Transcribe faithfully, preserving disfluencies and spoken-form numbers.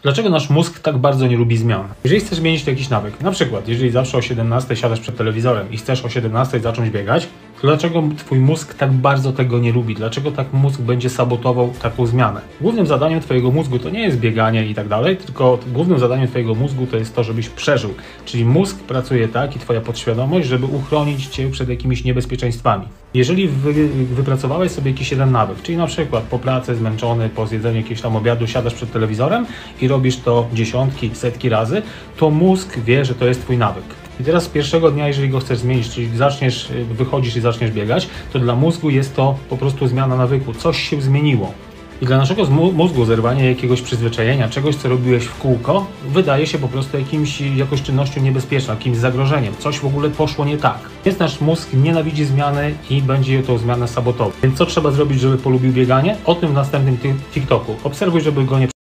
Dlaczego nasz mózg tak bardzo nie lubi zmian? Jeżeli chcesz zmienić jakiś nawyk, na przykład jeżeli zawsze o siedemnastej siadasz przed telewizorem i chcesz o siedemnastej zacząć biegać, to dlaczego twój mózg tak bardzo tego nie lubi? Dlaczego tak mózg będzie sabotował taką zmianę? Głównym zadaniem twojego mózgu to nie jest bieganie i tak dalej, tylko głównym zadaniem twojego mózgu to jest to, żebyś przeżył. Czyli mózg pracuje tak i twoja podświadomość, żeby uchronić cię przed jakimiś niebezpieczeństwami. Jeżeli wy, wypracowałeś sobie jakiś jeden nawyk, czyli na przykład po pracy zmęczony, po zjedzeniu jakiegoś tam obiadu siadasz przed telewizorem i robisz to dziesiątki, setki razy, to mózg wie, że to jest twój nawyk. I teraz pierwszego dnia, jeżeli go chcesz zmienić, czyli zaczniesz, wychodzisz i zaczniesz biegać, to dla mózgu jest to po prostu zmiana nawyku. Coś się zmieniło. I dla naszego mózgu zerwanie jakiegoś przyzwyczajenia, czegoś, co robiłeś w kółko, wydaje się po prostu jakimś, jakąś czynnością niebezpieczną, jakimś zagrożeniem. Coś w ogóle poszło nie tak. Więc nasz mózg nienawidzi zmiany i będzie tą zmianę sabotował. Więc co trzeba zrobić, żeby polubił bieganie? O tym w następnym TikToku. Obserwuj, żeby go nie